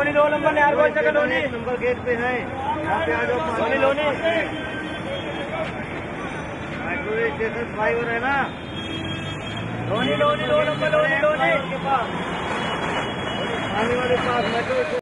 Loni 2 number ने यार कौन सा लोनी नंबर गेट पे है, यहाँ पे आ जाओ। Loni Loni metro station flyover है ना, लोनी लोनी 2 नंबर लोनी लोनी आने वाले पास मेट्रो